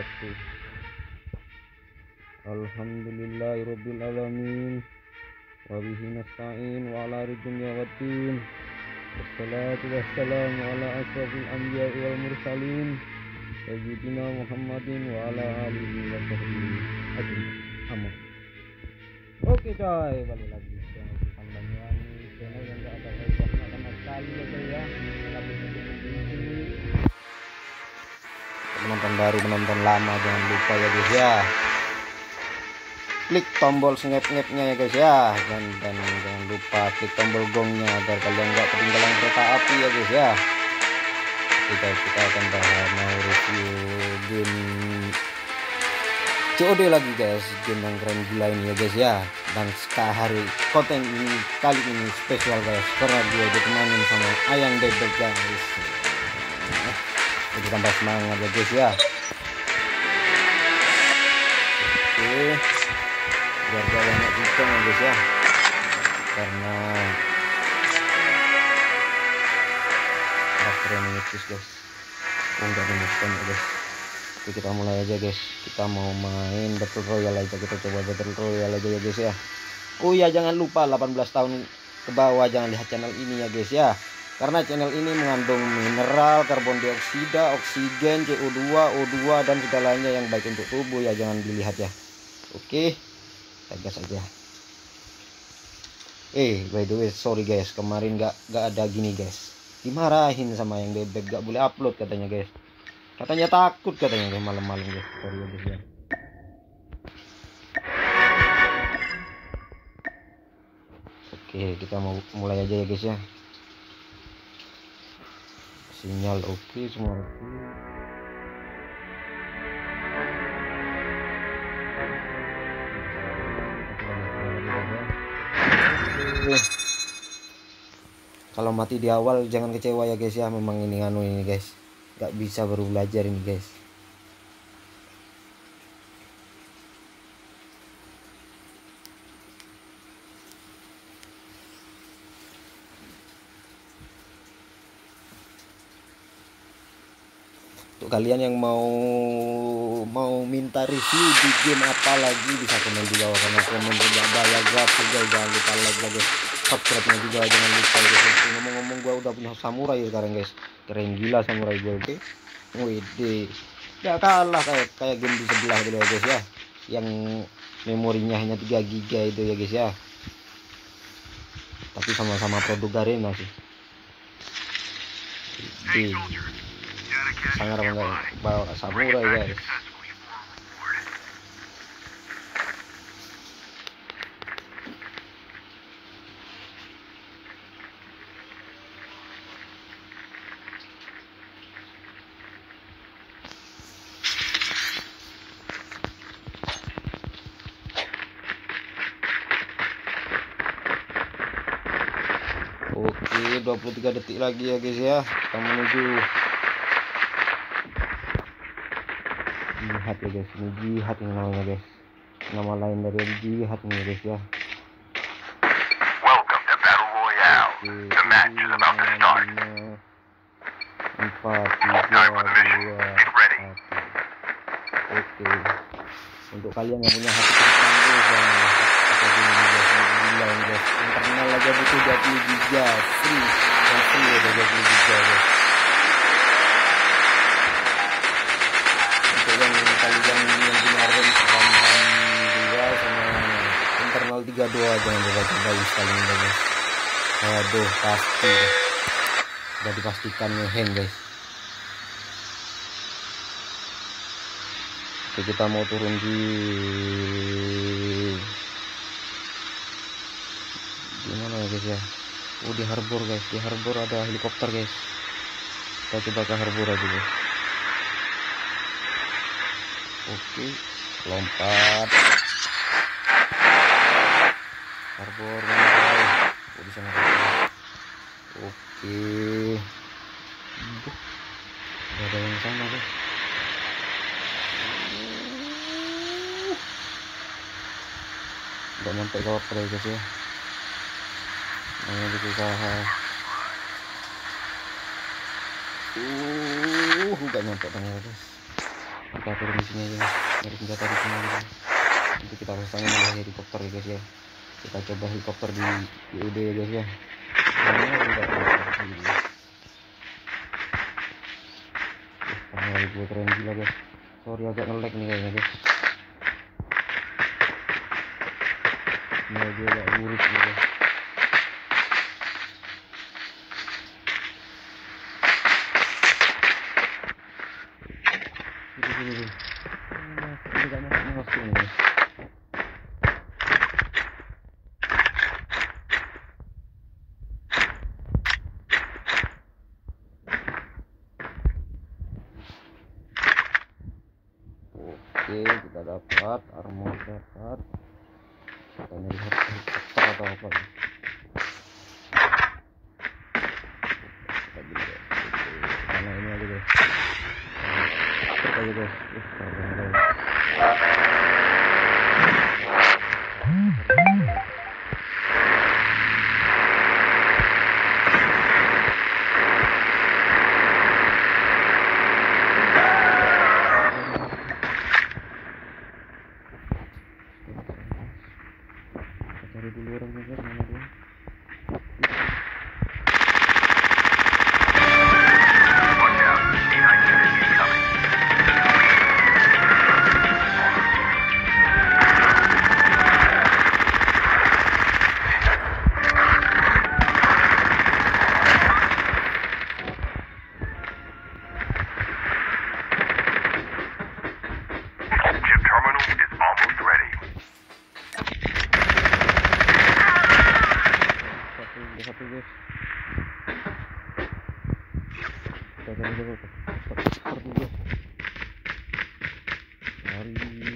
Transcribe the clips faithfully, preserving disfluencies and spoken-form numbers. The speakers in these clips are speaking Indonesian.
wabarakatuh. Alhamdulillahirabbil alamin. Wa bihi nasta'in wa ala dunya waddin. Wassalatu wassalamu ala asrofil anbiya'i wal mursalin sayyidina Muhammadin wa ala alihi wa sahbihi ajma'in. Oke coy, balik lagi di channel Sultan Banyuwangi, channel yang gak ada faedahnya sama sekali ya coy ya. Tapi penonton baru, penonton lama, jangan lupa ya guys ya, klik tombol snap-snapnya ya guys ya, dan, dan jangan lupa klik tombol gongnya agar kalian nggak ketinggalan kereta api ya guys ya. Kita kita akan bahas mau review game C O D lagi guys, game yang keren gila ini ya guys ya. Dan hari konten ini kali ini spesial guys, karena gue ditemanin sama Ayang Bebek guys. Jadi tambah semangat ya guys ya. Oke, biar gak banyak hitung ya guys ya, karena karakternya menyetis guys. Oh, enggak menyusun ya guys. Oke, kita mulai aja guys. Kita mau main Battle Royale aja, kita coba Battle Royale aja ya guys ya. Oh ya, jangan lupa delapan belas tahun ke bawah jangan lihat channel ini ya guys ya, karena channel ini mengandung mineral, karbon dioksida, oksigen, C O dua, O dua dan segalanya yang baik untuk tubuh ya, jangan dilihat ya. Oke, kita gas aja. Eh by the way, sorry guys, kemarin gak, gak ada gini guys, dimarahin sama Yang Bebek, gak boleh upload katanya guys, katanya takut katanya guys, malam-malam guys. Sorry ya guys ya. Oke, kita mau mulai aja ya guys ya. Sinyal oke, okay, semua oke. Okay. Kalau mati di awal jangan kecewa ya guys ya, memang ini nganu ini guys, nggak bisa baru belajar ini guys. Untuk kalian yang mau mau minta review di game apa lagi bisa komen di bawah, karena komen juga bayar gratis guys. Jangan lupa like guys, subscribe-nya juga jangan lupa guys. Ngomong-ngomong gua udah punya samurai sekarang guys, keren gila samurai gue. Oke, wede gak kalah kayak kayak game di sebelah dulu ya guys ya, yang memorinya hanya tiga giga itu ya guys ya, tapi sama-sama produk Garena sih. Di sangar enggak bawa samurai guys. Oke, dua puluh tiga detik lagi ya guys ya, kita menuju jihad ya guys. Ini jihad yang namanya guys, nama lain dari jihad nih guys ya. Welcome to Battle Royale. The match is about to start. Empat, tiga, dua, satu. Oke, untuk kalian yang punya hati tertangguh guys, kita gini guys, gila guys, internal aja butuh dua puluh giga free, yang free ada dua puluh giga guys. Untuk yang kalian yang punya RAM dua sama internal tiga puluh dua jangan coba-coba installin guys. Aduh, pasti udah dipastikan ngehang guys. Oke, kita mau turun di di mana ya guys ya? Oh, di harbor guys, di harbor ada helikopter guys. Kita coba ke harbor aja guys. Oke, lompat harbor mulai. Oh, di sana guys. Oke, Duh, ada yang sana guys. Nggak nyampe ke waktu guys ya, namanya berusaha. Uh, nggak nyampe ternyata guys. Kita turun di sini aja, dari senjata di sini aja. Nanti kita pasangin ada helikopter ya guys ya. Kita coba helikopter di U D ya guys ya. Karena enggak Kamera gue keren gila guys. Sorry agak nge-lag nih kayaknya guys. Kamera gue agak buruk nih guys. Ini gak masuk nih guys. Oke, kita dapat armor, dapat katanya lihat helikopter atau apa nih. Kita beli ya. Karena ini aja guys, kita aja guys. Uh, keren guys. Cari dulu orangnya guys, mana dia? Watch out. A nine unit incoming. Chip terminal is almost ready. Satu, dua, satu guys. Kita cari dulu, cepat dulu. Mari.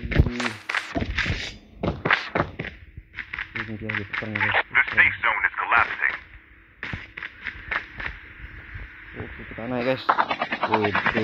Ini dia helikopternya guys. The safe zone is collapsing. Oke, kita naik guys. Oke.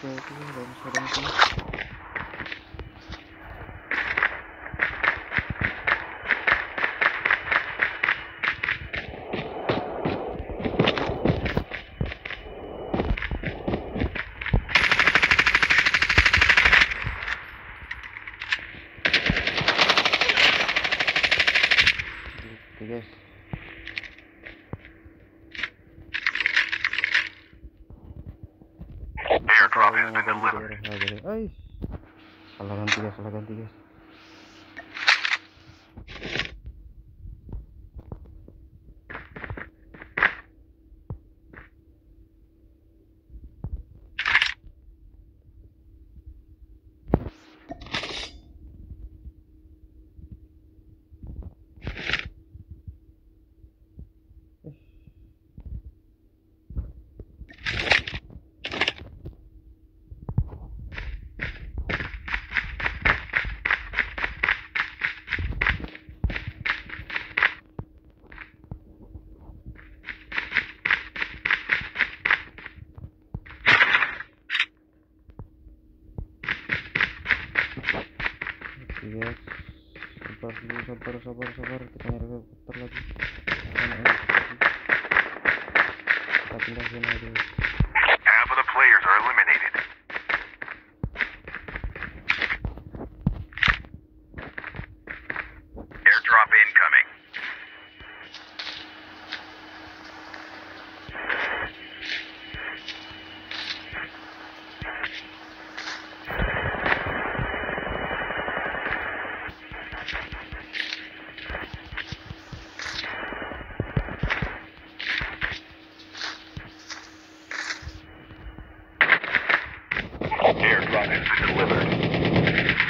oke oke bagus bagus. Oke guys, Airdrop has mau been ganti delivered. daerah aja deh. Ais, salah ganti guys, salah ganti guys. Oke guys, sabar dulu, sabar sabar sabar, kita nyari helikopter lagi. Mana helikopter lagi? Kita pindah sini aja guys. Half of the players are eliminated. Airdrop incoming. Airdrop has been delivered.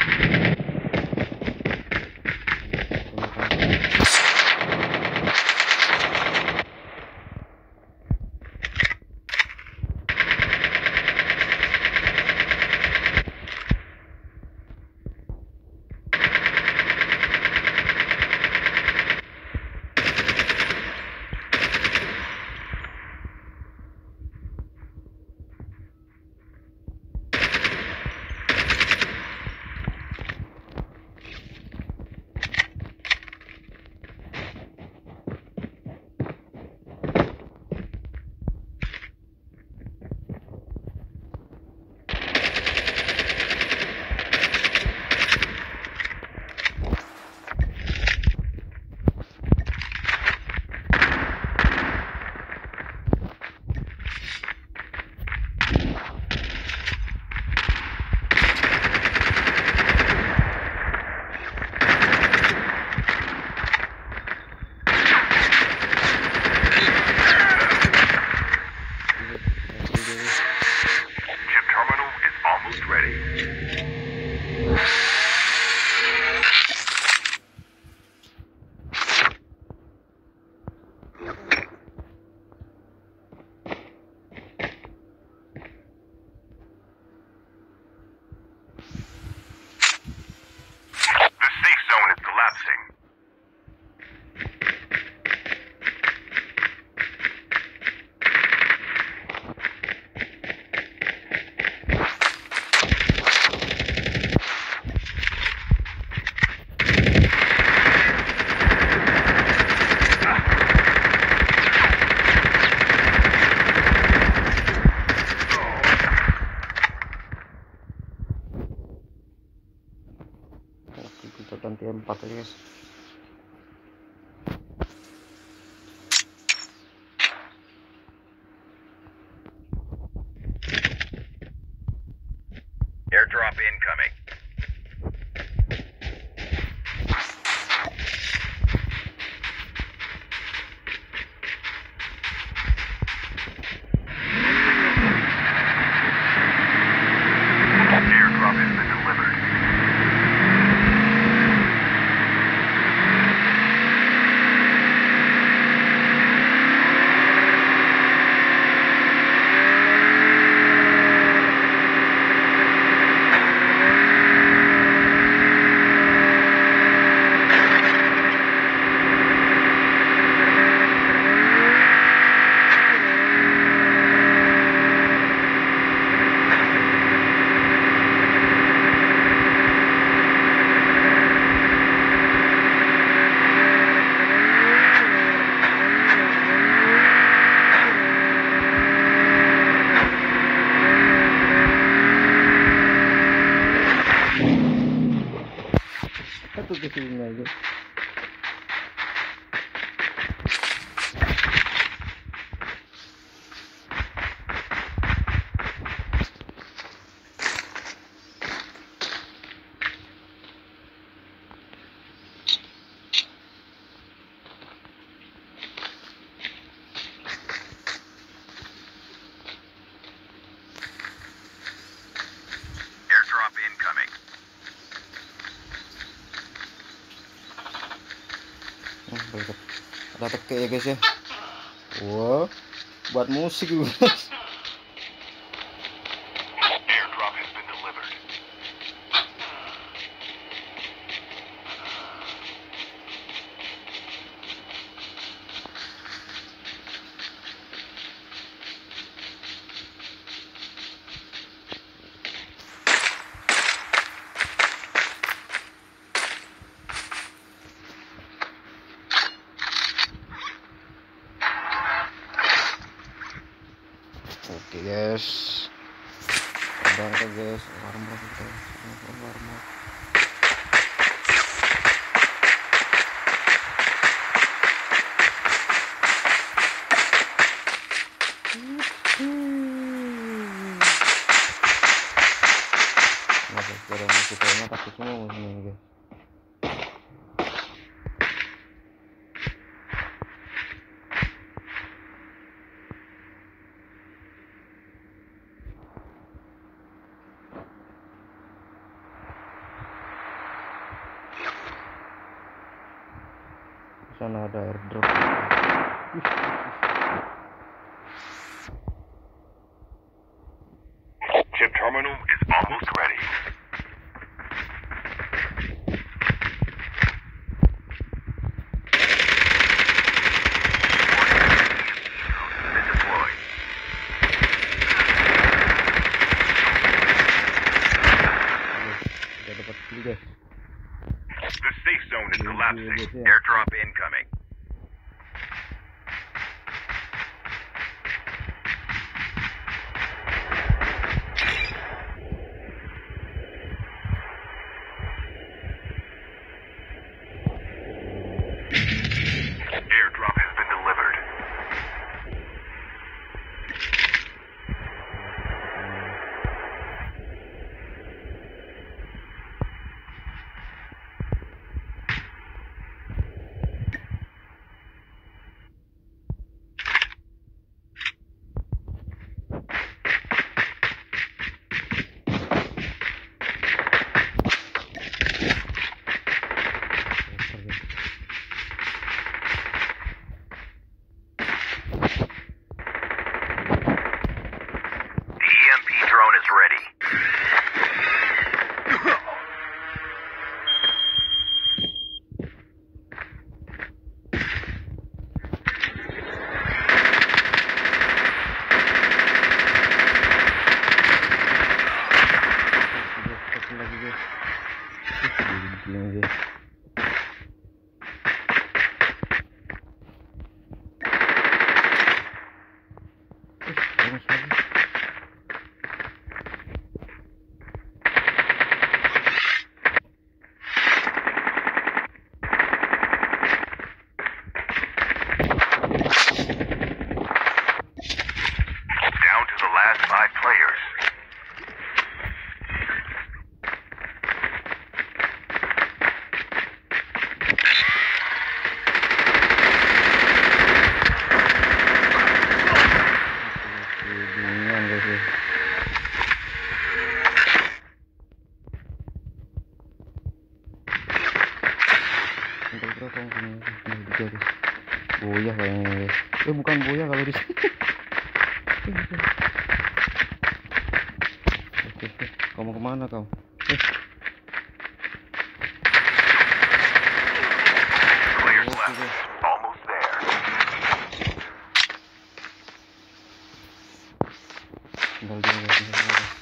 Chip terminal is almost ready. The safe zone is collapsing. Oke, kita ganti M empat aja guys. Airdrop incoming. Airdrop has been delivered. singa itu. Airdrop incoming. Hmm, berikut. Ada teke ya guys ya. Wah, buat musik guys. Airdrop has been delivered. Oke guys, berangkat guys, alarm berapa kita? Alarm. Nah, sekarang musiknya takut semua musiknya guys. Sana ada airdrop. Chip terminal is almost ready. Been deployed. Sudah dapat beli guys. The safe zone is Iya, collapsing. iya, iya. Airdrop incoming. Airdrop has been delivered. The E M P drone is ready. Satu lagi guys. Gini guys. Terus lagi. Down to the last five players. Ginian guys ya. Sampai berapa ini? Ini juga guys. Boyah kayaknya guys. Eh bukan boyah kalau di sini. Oke, oke. Kau mau kemana kau? Eh. Players Oke, left. guys. Almost there. Tinggal dulu guys, tinggal dulu guys.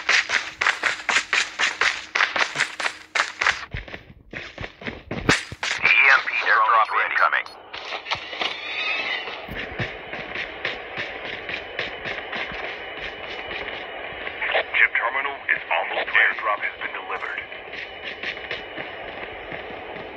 The E M P drone is incoming. Chip terminal is almost ready. Airdrop has been delivered.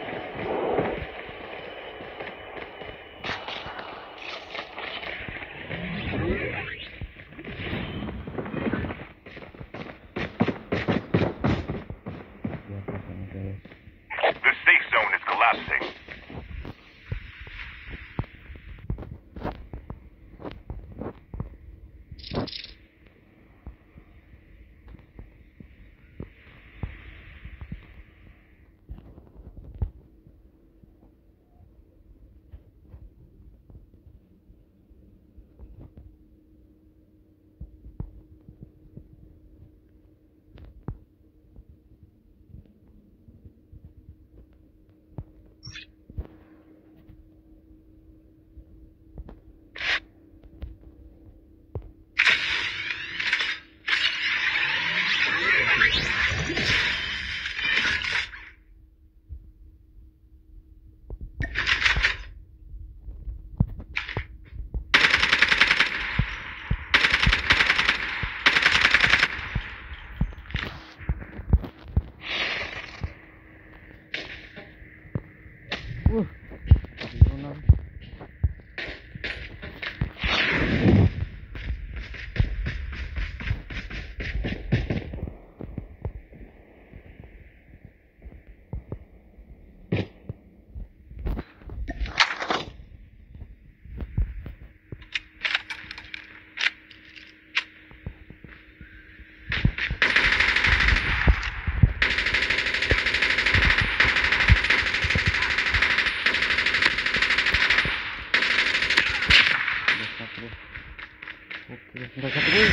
Tinggal satu nih.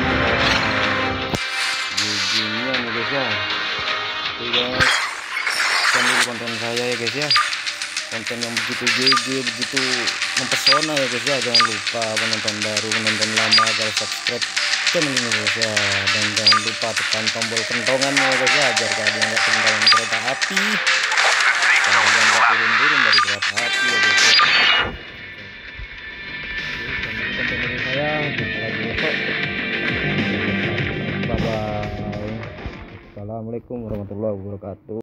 Giginya nih guys ya. Oke guys, sekian dulu konten saya ya guys ya. Konten yang begitu G G, begitu mempesona ya guys ya. Jangan lupa penonton baru, penonton lama agar subscribe channel ini guys ya. Dan jangan lupa tekan tombol kentongannya ya guys ya, agar kalian nggak ketinggalan kereta api. Kalian nggak turun-turun dari kereta api ya guys ya. Konten dari saya, jumpa lagi besok. Bye bye. Assalamualaikum warahmatullahi wabarakatuh.